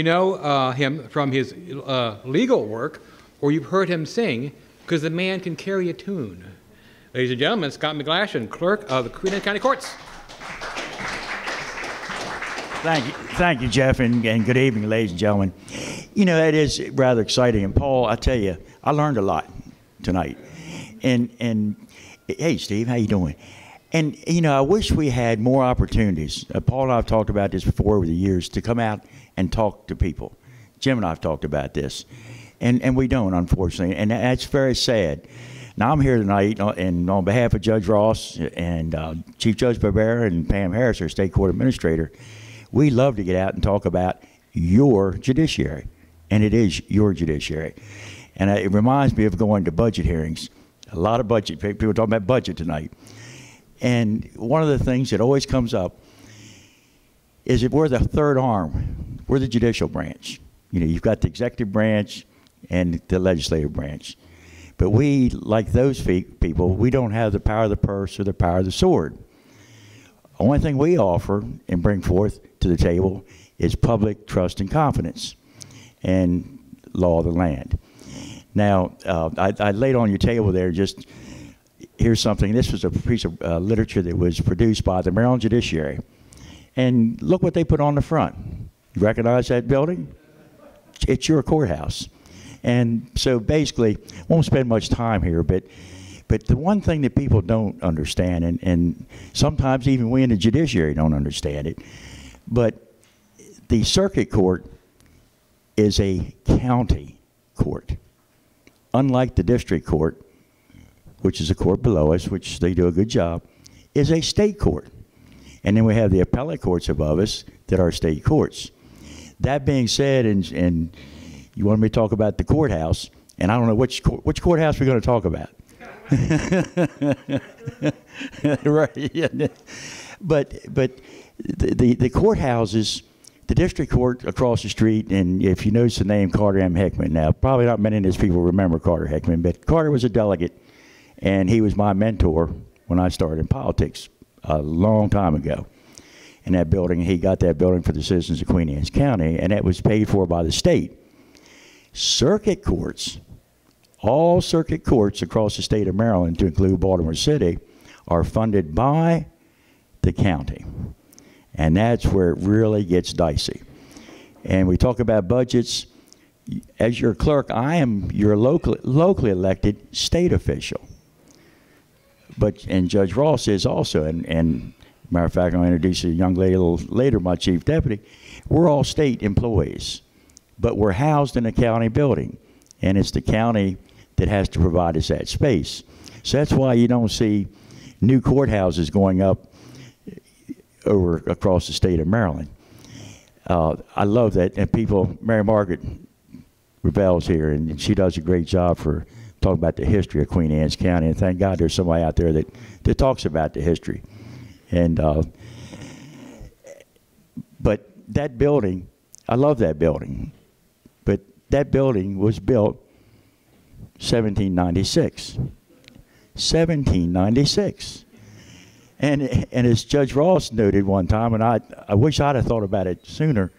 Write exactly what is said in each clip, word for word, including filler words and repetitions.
you know uh, him from his uh, legal work, or you've heard him sing, because the man can carry a tune. Ladies and gentlemen, Scott MacGlashan, Clerk of the Queen Anne County Courts. Thank you, thank you, Jeff, and, and good evening, ladies and gentlemen. You know, it is rather exciting, and Paul, I tell you, I learned a lot tonight. And and hey, Steve, how you doing? And you know, I wish we had more opportunities. Uh, Paul and I have talked about this before over the years, to come out and talk to people. Jim and I have talked about this, and and we don't, unfortunately, and that's very sad. Now I'm here tonight, and on behalf of Judge Ross and uh, Chief Judge Barbera and Pam Harris, our State Court Administrator, we love to get out and talk about your judiciary, and it is your judiciary. And uh, it reminds me of going to budget hearings. A lot of budget, people are talking about budget tonight. And one of the things that always comes up is that we're the third arm. We're the judicial branch. You know, you've got the executive branch and the legislative branch. But we, like those people, we don't have the power of the purse or the power of the sword. The only thing we offer and bring forth to the table is public trust and confidence and law of the land. Now, uh, I, I laid on your table there just, here's something. This was a piece of uh, literature that was produced by the Maryland Judiciary. And look what they put on the front. You recognize that building? It's your courthouse. And so basically, won't spend much time here, but But the one thing that people don't understand, and, and sometimes even we in the judiciary don't understand it, but the circuit court is a county court. Unlike the district court, which is a court below us, which they do a good job, is a state court. And then we have the appellate courts above us that are state courts. That being said, and, and you want me to talk about the courthouse, and I don't know which, which courthouse we're going to talk about. Right. Yeah. But but the, the the courthouses, the district court across the street, and if you notice the name Carter M. Hickman, now probably not many of these people remember Carter Hickman, but Carter was a delegate, and he was my mentor when I started in politics a long time ago. In that building, he got that building for the citizens of Queen Anne's County, and that was paid for by the state. Circuit courts. All circuit courts across the state of Maryland, to include Baltimore City, are funded by the county. And that's where it really gets dicey. And we talk about budgets. As your clerk, I am your local, locally elected state official. But, and Judge Ross is also, and, and matter of fact, I'll introduce a young lady a little later, my chief deputy. We're all state employees, but we're housed in a county building. And it's the county that has to provide us that space. So that's why you don't see new courthouses going up over across the state of Maryland. Uh, I love that, and people, Mary Margaret Rebel's here, and she does a great job for talking about the history of Queen Anne's County, and thank God there's somebody out there that, that talks about the history. And uh, but that building, I love that building, but that building was built seventeen ninety-six. seventeen ninety-six. And, and as Judge Ross noted one time, and I, I wish I'd have thought about it sooner,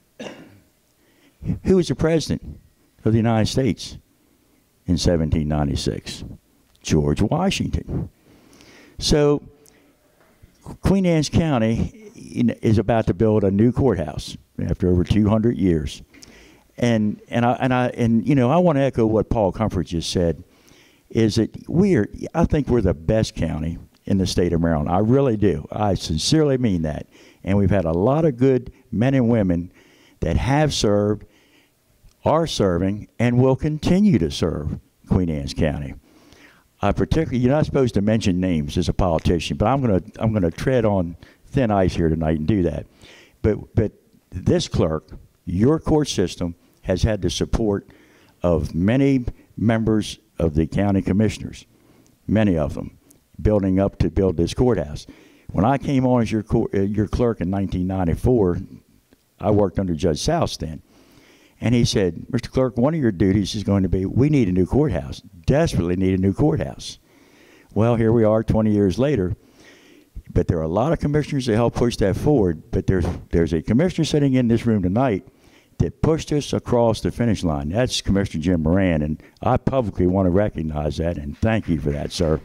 who was the president of the United States in seventeen ninety-six? George Washington. So Queen Anne's County is about to build a new courthouse after over two hundred years. And and I and I and you know I want to echo what Paul Comfort just said, is that we're I think we're the best county in the state of Maryland. I really do. I sincerely mean that. And we've had a lot of good men and women that have served, are serving, and will continue to serve Queen Anne's County. I particularly, you're not supposed to mention names as a politician, but I'm gonna I'm gonna tread on thin ice here tonight and do that. But but this clerk, your court system, has had the support of many members of the county commissioners, many of them, building up to build this courthouse. When I came on as your, court, uh, your clerk in nineteen ninety-four, I worked under Judge South then, and he said, Mister Clerk, one of your duties is going to be, we need a new courthouse, desperately need a new courthouse. Well, here we are twenty years later, but there are a lot of commissioners that help push that forward, but there's, there's a commissioner sitting in this room tonight that pushed us across the finish line. That's Commissioner Jim Moran, and I publicly want to recognize that, and thank you for that, sir.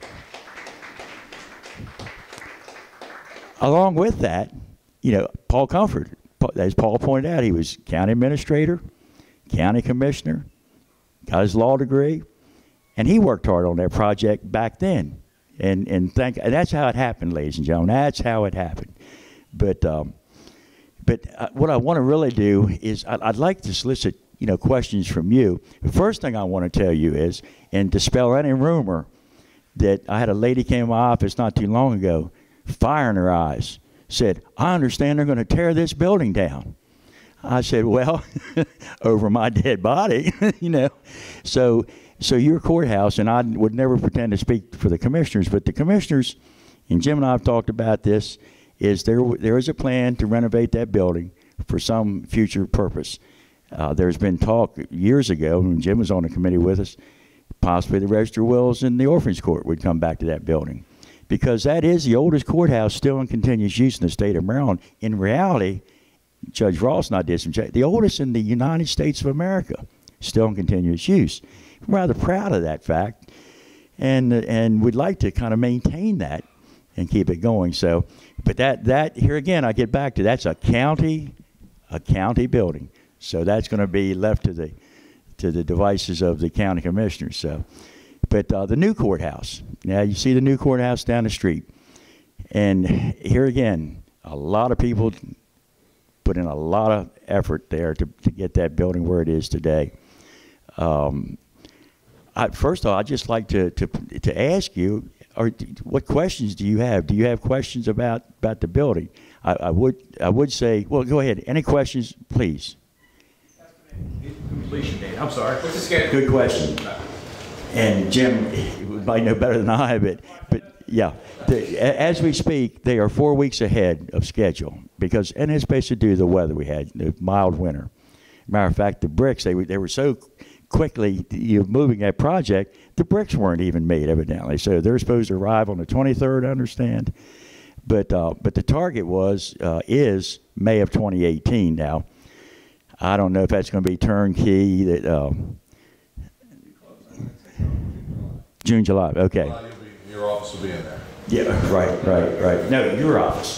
Along with that, you know, Paul Comfort, as Paul pointed out, he was county administrator, county commissioner, got his law degree, and he worked hard on that project back then. And and thank and that's how it happened, ladies and gentlemen. That's how it happened. But um, but uh, what I want to really do is I'd, I'd like to solicit you know questions from you. The first thing I want to tell you is, and dispel any rumor that I had a lady came in my office not too long ago, fire in her eyes, said, "I understand they're going to tear this building down." I said, "Well, over my dead body," you know. So. So your courthouse, and I would never pretend to speak for the commissioners, but the commissioners, and Jim and I have talked about this, is there there is a plan to renovate that building for some future purpose. Uh, there's been talk years ago, when Jim was on the committee with us, possibly the Register of Wills and the Orphans Court would come back to that building, because that is the oldest courthouse still in continuous use in the state of Maryland. In reality, Judge Ross and I did some check, the oldest in the United States of America, still in continuous use. I'm rather proud of that fact, and and we'd like to kind of maintain that and keep it going. So, but that that here again, I get back to that's a county, a county building. So that's going to be left to the to the devices of the county commissioners. So, but uh, the new courthouse. Now you see the new courthouse down the street, and here again, a lot of people put in a lot of effort there to to get that building where it is today. Um, I, first of all, I'd just like to, to, to ask you, or what questions do you have? Do you have questions about, about the building? I, I, would, I would say, well, go ahead. Any questions, please? Completion date. I'm sorry. What's the schedule? Good question. And Jim might know better than I, but, but yeah. The, as we speak, they are four weeks ahead of schedule, because, and it's basically due to the weather we had, the mild winter. Matter of fact, the bricks, they were, they were so quickly you know, moving that project, the bricks weren't even made, evidently. So they're supposed to arrive on the twenty-third, I understand. But uh, but the target was uh, is May of twenty eighteen. Now, I don't know if that's going to be turnkey. That uh, June, July. Okay. Well, you'll be, your office will be in there. Yeah. Right. Right. Right. No, your office.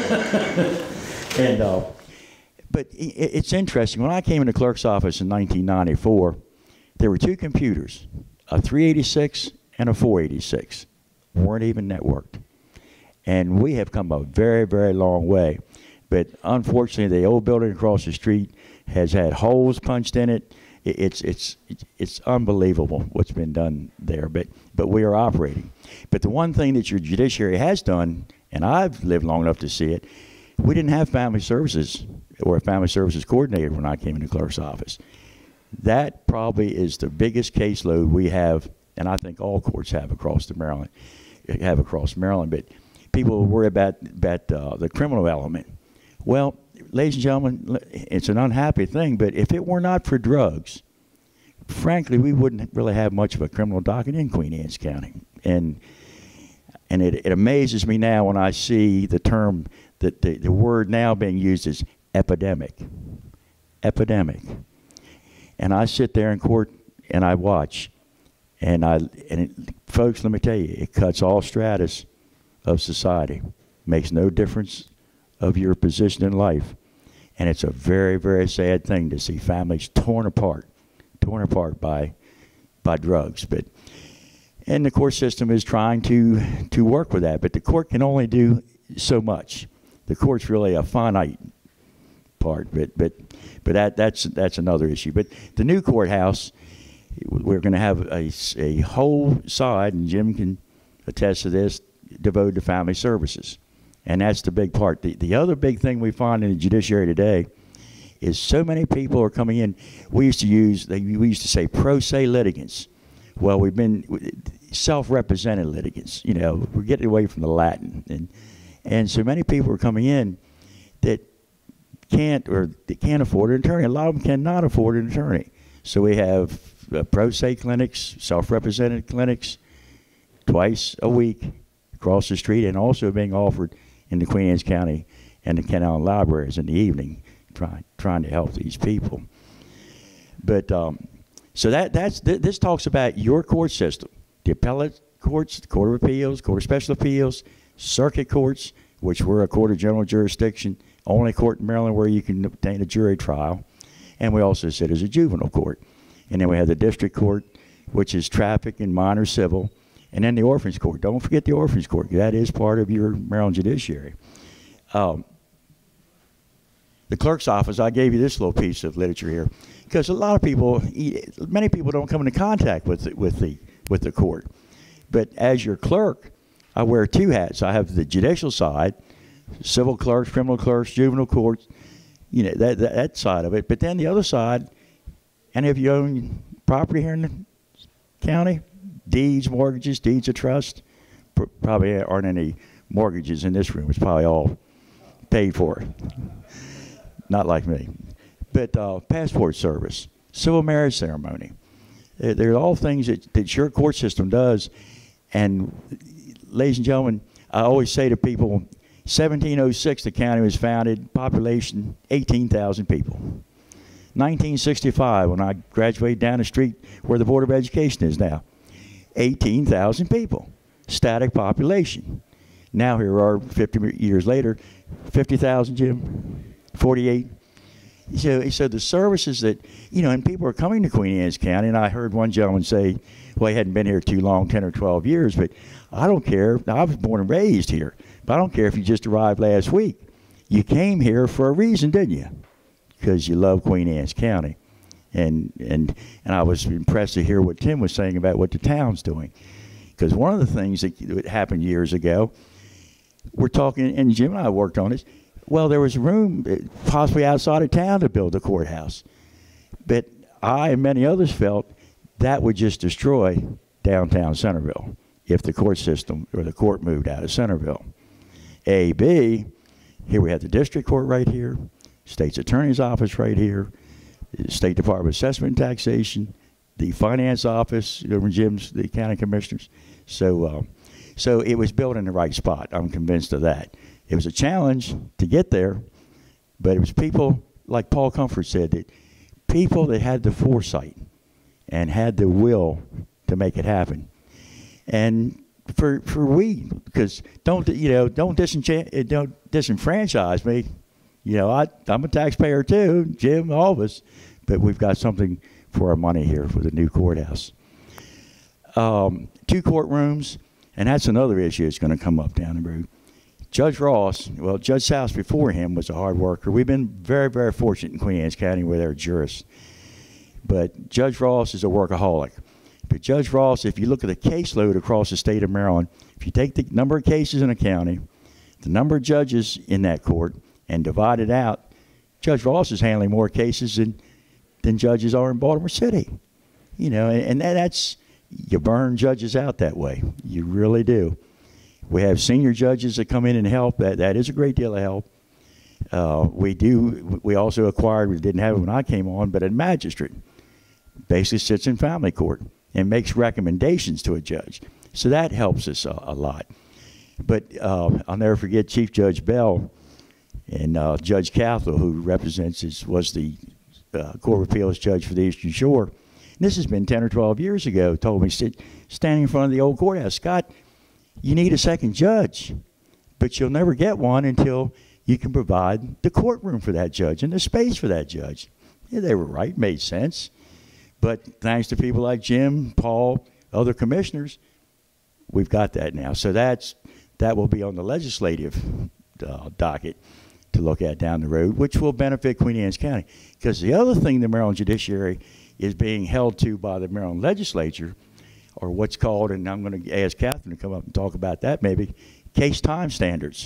and uh, but it, it's interesting. When I came into clerk's office in nineteen ninety-four. There were two computers, a three eighty-six and a four eighty-six, weren't even networked. And we have come a very, very long way. But unfortunately, the old building across the street has had holes punched in it. It's, it's, it's unbelievable what's been done there, but, but we are operating. But the one thing that your judiciary has done, and I've lived long enough to see it, we didn't have family services or a family services coordinator when I came into clerk's office. That probably is the biggest caseload we have, and I think all courts have across the Maryland, have across Maryland. But people worry about about uh, the criminal element. Well, ladies and gentlemen, it's an unhappy thing, but if it were not for drugs, frankly, we wouldn't really have much of a criminal docket in Queen Anne's County. And and it, it amazes me now when I see the term that the, the word now being used is epidemic. Epidemic. And I sit there in court and I watch, and I and it, folks, let me tell you, it cuts all stratus of society, makes no difference of your position in life, and it's a very, very sad thing to see families torn apart, torn apart by by drugs. But and the court system is trying to to work with that, but the court can only do so much. The court's really a finite part, but but but that that's that's another issue. But the new courthouse, we're going to have a, a whole side, and Jim can attest to this, devoted to family services, and that's the big part. The the other big thing we find in the judiciary today is so many people are coming in. We used to use they we used to say pro se litigants. Well, we've been self-represented litigants. You know, we're getting away from the Latin, and and so many people are coming in that can't or they can't afford an attorney. A lot of them cannot afford an attorney. So we have uh, pro se clinics, self-represented clinics, twice a week across the street, and also being offered in the Queen Anne's County and the Kent Island libraries in the evening, trying trying to help these people. But um, so that that's th this talks about your court system, the appellate courts, the Court of Appeals, Court of Special Appeals, circuit courts, which we're a court of general jurisdiction, only court in Maryland where you can obtain a jury trial, and we also sit as a juvenile court. And then we have the district court, which is traffic and minor civil, and then the orphans court. Don't forget the orphans court. That is part of your Maryland judiciary. Um, the clerk's office, I gave you this little piece of literature here, because a lot of people, many people don't come into contact with the, with the, with the court. But as your clerk, I wear two hats. I have the judicial side, civil clerks, criminal clerks, juvenile courts, you know, that, that, that side of it. But then the other side, any of you own property here in the county? Deeds, mortgages, deeds of trust? P probably aren't any mortgages in this room. It's probably all paid for. Not like me. But uh, passport service, civil marriage ceremony. They're, they're all things that, that your court system does. And ladies and gentlemen, I always say to people, seventeen oh six, the county was founded, population eighteen thousand people. nineteen sixty-five, when I graduated down the street where the Board of Education is now, eighteen thousand people, static population. Now here we are fifty years later, fifty thousand, Jim, forty-eight. So, so the services that, you know, and people are coming to Queen Anne's County, and I heard one gentleman say, well, he hadn't been here too long, ten or twelve years, but I don't care. Now, I was born and raised here, but I don't care if you just arrived last week. You came here for a reason, didn't you? Because you love Queen Anne's County. And, and, and I was impressed to hear what Tim was saying about what the town's doing. Because one of the things that happened years ago, we're talking, and Jim and I worked on this, well, there was room possibly outside of town to build a courthouse. But I and many others felt that would just destroy downtown Centerville if the court system or the court moved out of Centerville. A, B, here we have the district court right here, state's attorney's office right here, the State Department of Assessment and Taxation, the finance office, over Jim's, the county commissioners. So, uh, so it was built in the right spot. I'm convinced of that. It was a challenge to get there, but it was people, like Paul Comfort said, that people that had the foresight and had the will to make it happen. And for for we, because don't you know, don't disenchant, don't disenfranchise me. You know, I I'm a taxpayer too, Jim, all of us, but we've got something for our money here for the new courthouse. Um, two courtrooms, and that's another issue that's going to come up down the road. Judge Ross, well, Judge South before him was a hard worker. We've been very, very fortunate in Queen Anne's County where they're jurists. But Judge Ross is a workaholic. But Judge Ross, if you look at the caseload across the state of Maryland, if you take the number of cases in a county, the number of judges in that court, and divide it out, Judge Ross is handling more cases than, than judges are in Baltimore City. You know, and, and that's, you burn judges out that way. You really do. We have senior judges that come in and help. That that is a great deal of help. Uh, we do. We also acquired. We didn't have it when I came on, but a magistrate basically sits in family court and makes recommendations to a judge. So that helps us a, a lot. But uh, I'll never forget Chief Judge Bell and uh, Judge Cathell, who represents his, was the uh, Court of Appeals judge for the Eastern Shore. And this has been ten or twelve years ago. Told me, sit, standing in front of the old courthouse, Scott, you need a second judge, but you'll never get one until you can provide the courtroom for that judge and the space for that judge. Yeah, they were right, made sense. But thanks to people like Jim, Paul, other commissioners, we've got that now. So that's, that will be on the legislative uh, docket to look at down the road, which will benefit Queen Anne's County. Because the other thing the Maryland judiciary is being held to by the Maryland legislature, or what's called, and I'm going to ask Catherine to come up and talk about that maybe, case time standards.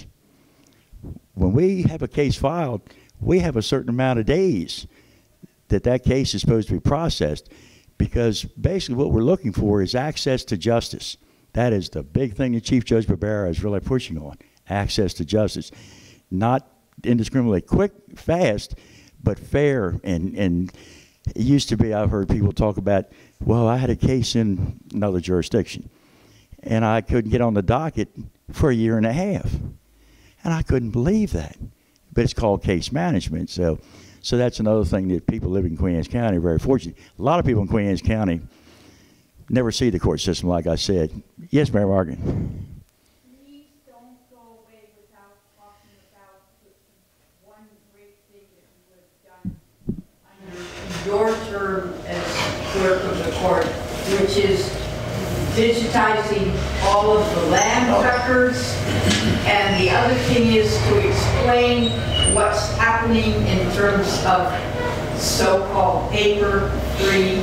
When we have a case filed, we have a certain amount of days that that case is supposed to be processed, because basically what we're looking for is access to justice. That is the big thing that Chief Judge Barbera is really pushing on, access to justice. Not indiscriminately quick, fast, but fair. And, and it used to be, I've heard people talk about, well, I had a case in another jurisdiction, and I couldn't get on the docket for a year and a half. And I couldn't believe that. But it's called case management. So, So that's another thing that people living in Queen Anne's County are very fortunate. A lot of people in Queen Anne's County never see the court system, like I said. Yes, Mayor Morgan. Please don't go away without talking about the one great thing that you have done under your term as clerk of the court, which is digitizing all of the land records. And the other thing is to explain what's happening in terms of so-called paper-free.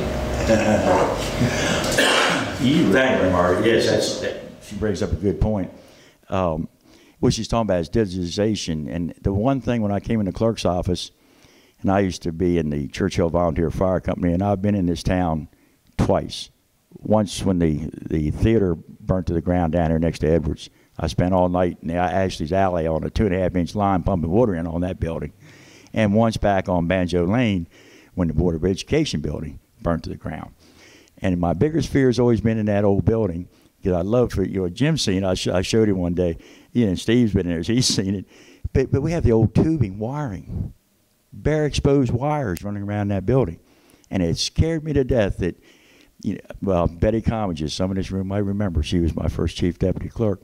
You, thank you, Margaret. Yes, that's, that, she brings up a good point. Um, what she's talking about is digitization. And the one thing when I came in the clerk's office, and I used to be in the Churchill Volunteer Fire Company, and I've been in this town twice. Once when the, the theater burnt to the ground down here next to Edwards. I spent all night in the Ashley's Alley on a two and a half inch line pumping water in on that building. And once back on Banjo Lane when the Board of Education building burnt to the ground. And my biggest fear has always been in that old building, because I love for, you know, Jim's seen it. I, sh I showed him one day. You know, Steve's been there, so he's seen it. But, but we have the old tubing wiring, bare exposed wires running around that building. And it scared me to death that, you know, well, Betty Commages, some in this room might remember, she was my first chief deputy clerk.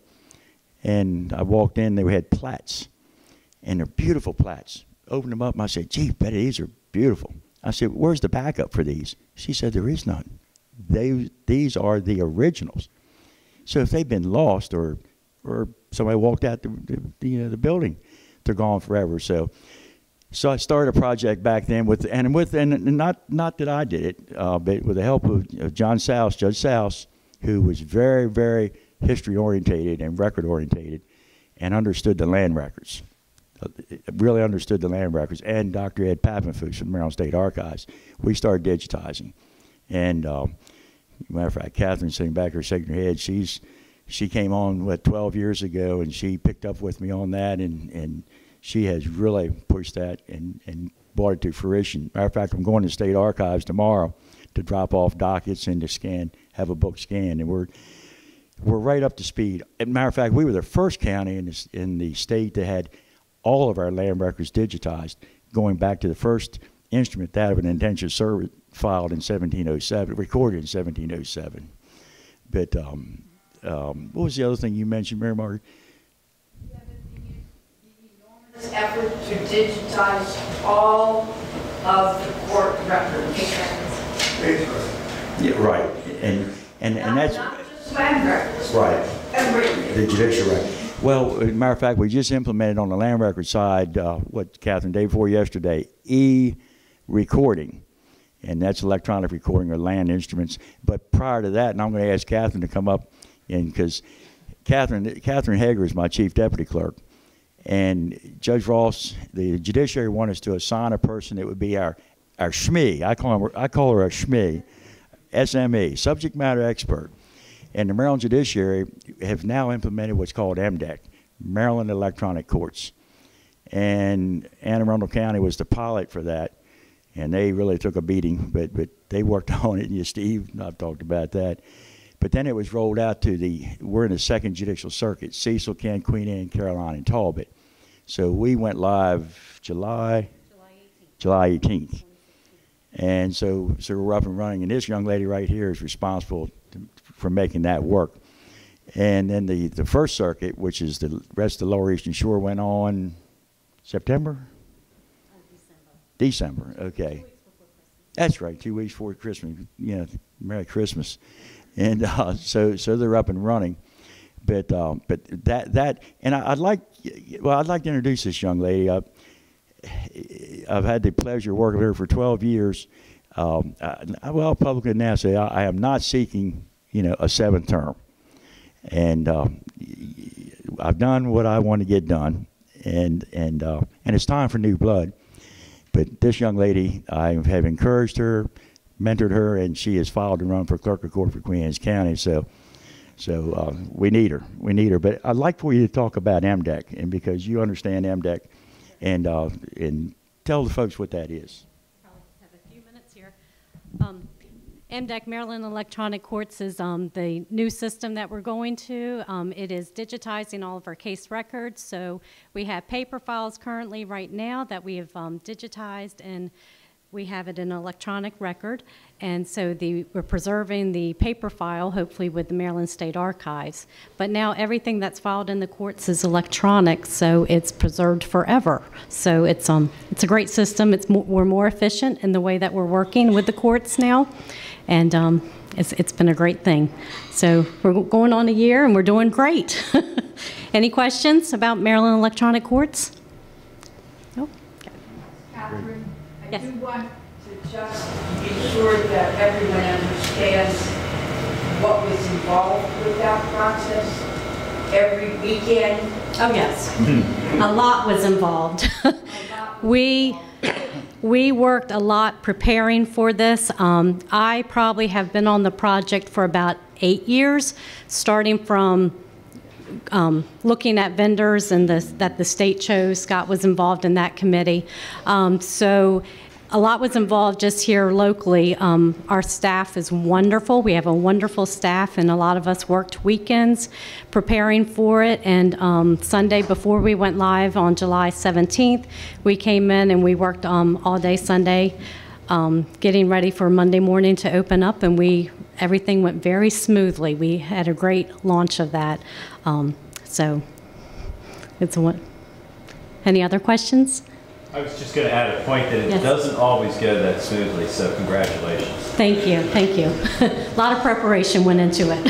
And I walked in, they had plats, and they're beautiful plats. Opened them up, and I said, gee, Betty, these are beautiful. I said, where's the backup for these? She said, there is none. They, these are the originals. So if they've been lost or, or somebody walked out the, the, the, uh, the building, they're gone forever. So, so I started a project back then with, and with, and not, not that I did it, uh, but with the help of, of John Souse, Judge Souse, who was very, very history orientated and record orientated and understood the land records, uh, really understood the land records, and Doctor Ed Pappenfuss from the Maryland State Archives. We started digitizing. And um, matter of fact, Catherine sitting back here shaking her head, she's, she came on, what, twelve years ago, and she picked up with me on that, and, and she has really pushed that and, and brought it to fruition. Matter of fact, I'm going to State Archives tomorrow to drop off dockets and to scan, have a book scanned, and we're we're right up to speed. As a matter of fact, we were the first county in, this, in the state that had all of our land records digitized, going back to the first instrument, that of an indentured servant, filed in seventeen oh seven, recorded in seventeen oh seven. But um, um, what was the other thing you mentioned, Mary Margaret? The other thing is the enormous effort to digitize all of the court records. Yeah, right. And and and that's not just land records. right. Everything. The judicial record. Well, as a matter of fact, we just implemented on the land record side uh, what Catherine day before yesterday, e-recording, and that's electronic recording of land instruments. But prior to that, and I'm going to ask Catherine to come up, and because Catherine Catherine Hager is my chief deputy clerk, and Judge Ross, the judiciary wanted us to assign a person that would be our our S M E. I call her I call her a S M E, S M E, subject matter expert. And the Maryland Judiciary have now implemented what's called M D E C, Maryland Electronic Courts. And Anne Arundel County was the pilot for that, and they really took a beating, but, but they worked on it, and you, Steve, I've talked about that. But then it was rolled out to the, we're in the second judicial circuit, Cecil, Kent, Queen Anne, Caroline, and Talbot. So we went live July, July eighteenth. And so, so we're up and running, and this young lady right here is responsible to, for making that work. And then the, the First Circuit, which is the rest of the Lower Eastern Shore, went on September? Uh, December. December, okay. Two weeks before Christmas. That's right, two weeks before Christmas. Yeah, Merry Christmas. And uh, so, so they're up and running. But, um, but that, that, and I, I'd like, well, I'd like to introduce this young lady. Uh, I've had the pleasure of working with her for twelve years. Um, I, well, I'll publicly now say I, I am not seeking, you know, a seventh term. And um, I've done what I want to get done, and and uh, and it's time for new blood. But this young lady, I have encouraged her, mentored her, and she has filed to run for Clerk of Court for Queen Anne's County. So, so uh, we need her. We need her. But I'd like for you to talk about M D E C, and because you understand M D E C, and uh, and tell the folks what that is. Probably have a few minutes here. Um, M D E C Maryland Electronic Courts is um, the new system that we're going to. Um, it is digitizing all of our case records. So we have paper files currently right now that we have um, digitized, and we have it in an electronic record. And so the, we're preserving the paper file, hopefully with the Maryland State Archives. But now everything that's filed in the courts is electronic, so it's preserved forever. So it's, um, it's a great system. It's more, we're more efficient in the way that we're working with the courts now. And um, it's, it's been a great thing. So we're going on a year, and we're doing great. Any questions about Maryland Electronic Courts? No? Okay. Catherine, I Yes. do want to just ensure that everyone understands what was involved with that process every weekend. Oh, yes. A lot was involved. we, we worked a lot preparing for this. Um, I probably have been on the project for about eight years, starting from Um, looking at vendors and the, that the state chose. Scott was involved in that committee. Um, so a lot was involved just here locally. Um, our staff is wonderful. We have a wonderful staff, and a lot of us worked weekends preparing for it. And um, Sunday before we went live on July seventeenth, we came in and we worked um, all day Sunday, um, getting ready for Monday morning to open up, and we everything went very smoothly. We had a great launch of that. Um, so it's a what? Any other questions? I was just going to add a point that it Yes. doesn't always go that smoothly, so congratulations. Thank you, thank you. A lot of preparation went into it.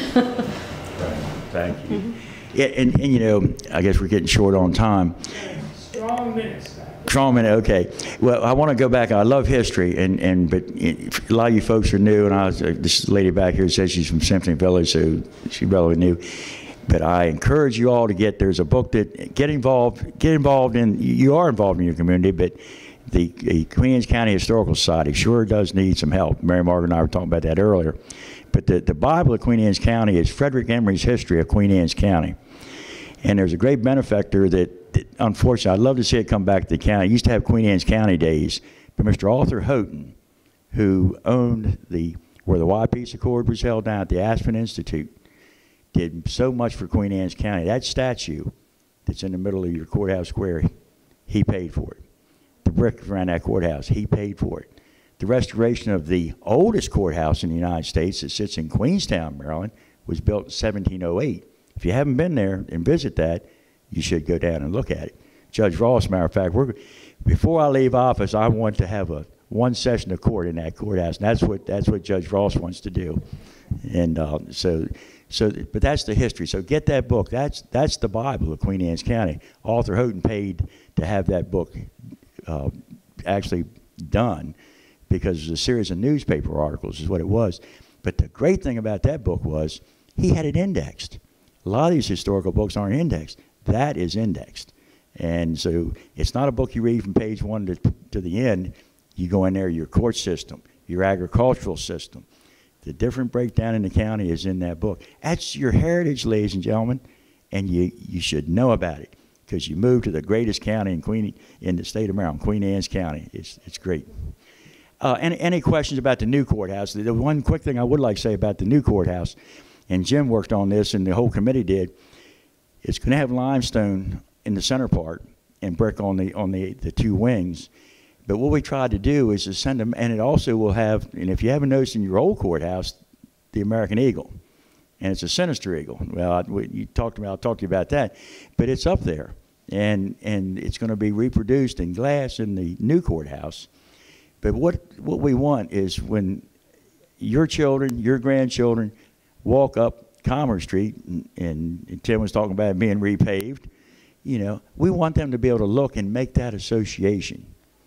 Thank you. Mm-hmm. Yeah, and, and you know, I guess we're getting short on time. Strong minutes. Strong minute, okay. Well, I want to go back. I love history, and, and but it, a lot of you folks are new, and I was, uh, this lady back here says she's from Symphony Village, so she's relatively new. But I encourage you all to get, there's a book that, get involved, get involved in, you are involved in your community, but the, the Queen Anne's County Historical Society sure does need some help. Mary Margaret and I were talking about that earlier. But the, the Bible of Queen Anne's County is Frederick Emery's History of Queen Anne's County. And there's a great benefactor that, that, unfortunately, I'd love to see it come back to the county. It used to have Queen Anne's County days, but Mister Arthur Houghton, who owned the, where the Y Peace Accord was held down at the Aspen Institute, did so much for Queen Anne's County. That statue that's in the middle of your courthouse square, he paid for it. The brick around that courthouse, he paid for it. The restoration of the oldest courthouse in the United States that sits in Queenstown, Maryland, was built in seventeen oh eight. If you haven't been there and visit that, you should go down and look at it. Judge Ross, matter of fact, we're, before I leave office, I want to have a one session of court in that courthouse, and that's what that's what Judge Ross wants to do. And uh, so, so, but that's the history. So get that book. That's that's the Bible of Queen Anne's County. Arthur Houghton paid to have that book uh, actually done because it was a series of newspaper articles, is what it was. But the great thing about that book was he had it indexed. A lot of these historical books aren't indexed. That is indexed. And so it's not a book you read from page one to, to the end. You go in there, your court system, your agricultural system. The different breakdown in the county is in that book. That's your heritage, ladies and gentlemen, and you, you should know about it because you moved to the greatest county in, Queen, in the state of Maryland, Queen Anne's County. It's, it's great. Uh, any, any questions about the new courthouse? The, the one quick thing I would like to say about the new courthouse, and Jim worked on this and the whole committee did, it's going to have limestone in the center part and brick on the on the, the two wings. But what we tried to do is to send them, and it also will have, and if you haven't noticed in your old courthouse, the American Eagle. And it's a sinister eagle. Well, I, we, you talked about, I'll talk to you about that. But it's up there. And, and it's going to be reproduced in glass in the new courthouse. But what, what we want is when your children, your grandchildren walk up Commerce Street, and, and Tim was talking about it being repaved, you know, we want them to be able to look and make that association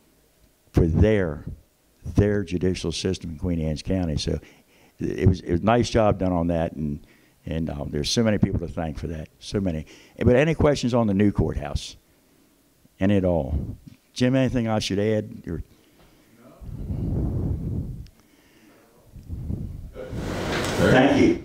for their their judicial system in Queen Anne's County. So it was, it was a nice job done on that, and and um, there's so many people to thank for that, so many. But any questions on the new courthouse? Any at all? Jim, anything I should add? Or? No. Thank you.